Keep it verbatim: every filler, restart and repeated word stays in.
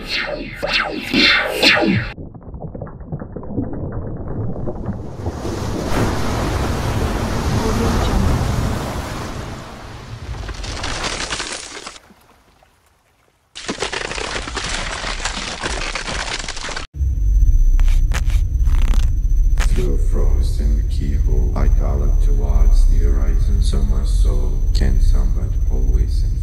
In the keyhole, I gallop towards the horizon, so my soul can somewhat always in